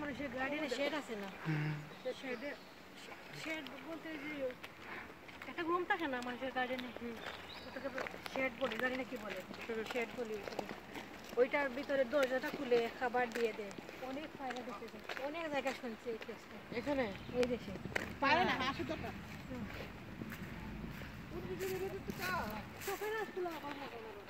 মানুষের গার্ডেনে শেড আছে না, শেডে শেড বলতে যে একটা রুম থাকে না মানুষের গার্ডেনে, ওটাকে শেড বলি, জানি না কি বলে, শেড বলি। ওইটার ভিতরে দরজাটা খুলে খাবার দিয়ে দেয়। অনেক ফায়দা দিচ্ছে, অনেক জায়গায় শুনছি এই কেসটা। এখানে এই দেশে পারে না হাসি দরকার। হুম